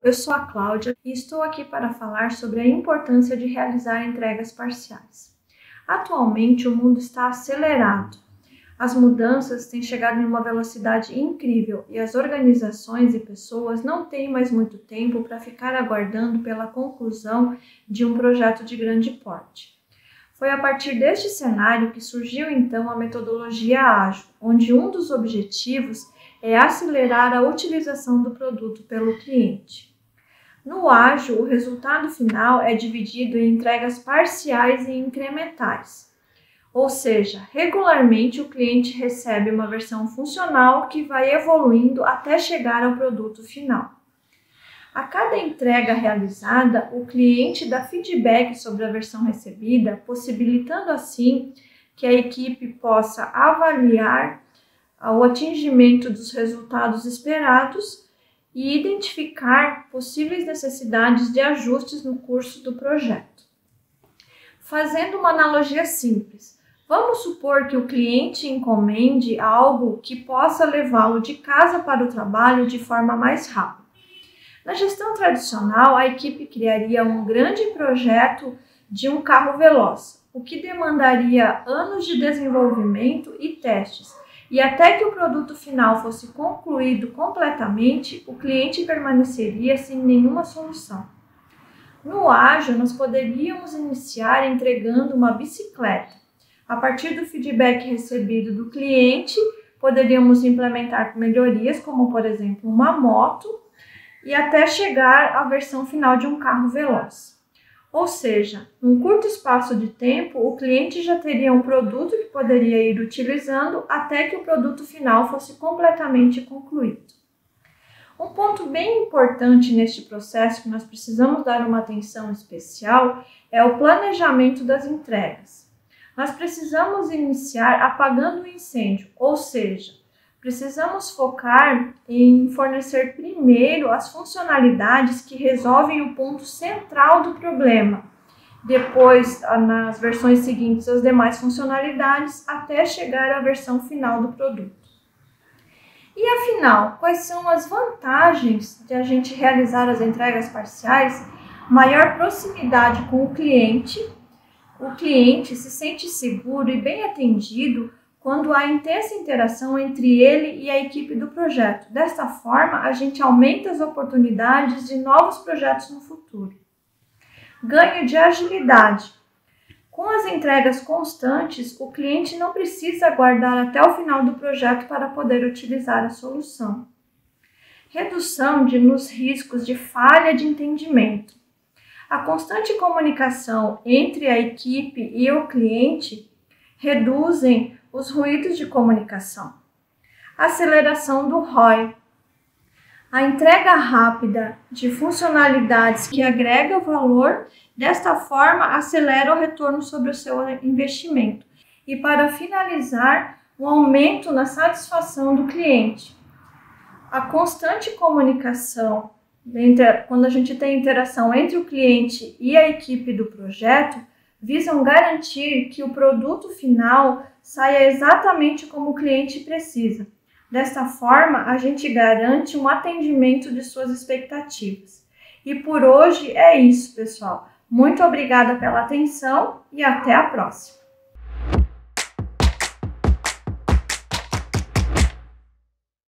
Eu sou a Cláudia e estou aqui para falar sobre a importância de realizar entregas parciais. Atualmente, o mundo está acelerado. As mudanças têm chegado em uma velocidade incrível e as organizações e pessoas não têm mais muito tempo para ficar aguardando pela conclusão de um projeto de grande porte. Foi a partir deste cenário que surgiu então a metodologia ágil, onde um dos objetivos é acelerar a utilização do produto pelo cliente. No ágil, o resultado final é dividido em entregas parciais e incrementais. Ou seja, regularmente o cliente recebe uma versão funcional que vai evoluindo até chegar ao produto final. A cada entrega realizada, o cliente dá feedback sobre a versão recebida, possibilitando assim que a equipe possa avaliar o atingimento dos resultados esperados e identificar possíveis necessidades de ajustes no curso do projeto. Fazendo uma analogia simples, vamos supor que o cliente encomende algo que possa levá-lo de casa para o trabalho de forma mais rápida. Na gestão tradicional, a equipe criaria um grande projeto de um carro veloz, o que demandaria anos de desenvolvimento e testes, e até que o produto final fosse concluído completamente, o cliente permaneceria sem nenhuma solução. No ágil, nós poderíamos iniciar entregando uma bicicleta. A partir do feedback recebido do cliente, poderíamos implementar melhorias, como por exemplo uma moto, e até chegar à versão final de um carro veloz. Ou seja, num curto espaço de tempo, o cliente já teria um produto que poderia ir utilizando até que o produto final fosse completamente concluído. Um ponto bem importante neste processo que nós precisamos dar uma atenção especial é o planejamento das entregas. Nós precisamos iniciar apagando o incêndio, ou seja, precisamos focar em fornecer primeiro as funcionalidades que resolvem o ponto central do problema. Depois, nas versões seguintes, as demais funcionalidades, até chegar à versão final do produto. E afinal, quais são as vantagens de a gente realizar as entregas parciais? Maior proximidade com o cliente se sente seguro e bem atendido quando há intensa interação entre ele e a equipe do projeto. Desta forma, a gente aumenta as oportunidades de novos projetos no futuro. Ganho de agilidade. Com as entregas constantes, o cliente não precisa aguardar até o final do projeto para poder utilizar a solução. Redução nos riscos de falha de entendimento. A constante comunicação entre a equipe e o cliente reduzem os ruídos de comunicação. Aceleração do ROI. A entrega rápida de funcionalidades que agrega valor, desta forma acelera o retorno sobre o seu investimento. E para finalizar, o aumento na satisfação do cliente. A constante comunicação, quando a gente tem interação entre o cliente e a equipe do projeto, visam garantir que o produto final saia exatamente como o cliente precisa. Desta forma, a gente garante um atendimento de suas expectativas. E por hoje é isso, pessoal. Muito obrigada pela atenção e até a próxima!